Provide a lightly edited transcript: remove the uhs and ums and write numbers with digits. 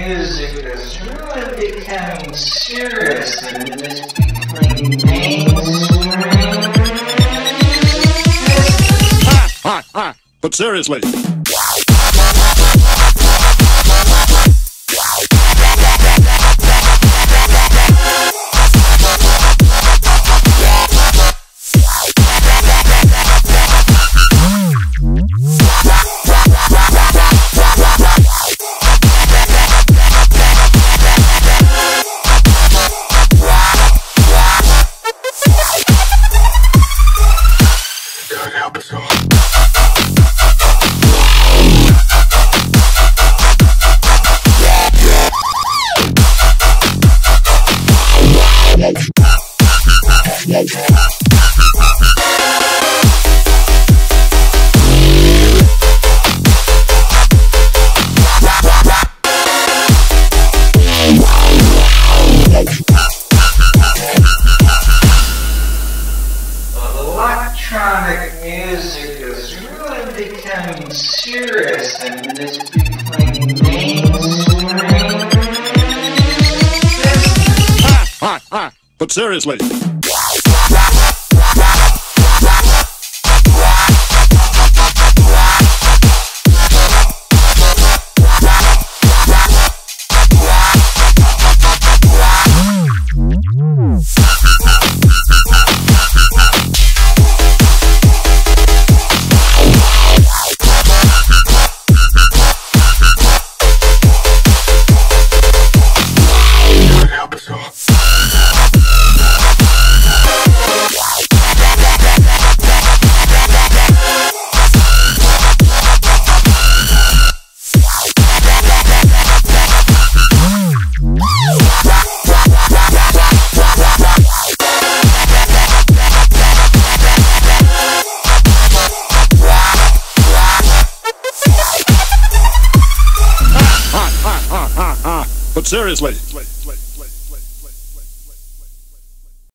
music is really becoming serious and it's becoming mainstream. But seriously. God help us all. Electronic music is really becoming serious and it's becoming mainstream. But seriously. But seriously.